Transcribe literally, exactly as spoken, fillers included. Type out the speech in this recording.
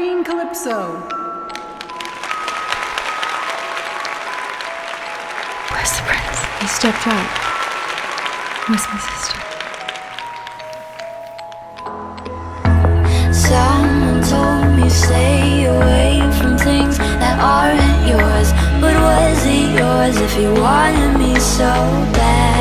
Queen Calypso. Where's the prince? He stepped out. Where's my sister? Someone told me stay away from things that aren't yours. But was it yours if you wanted me so bad?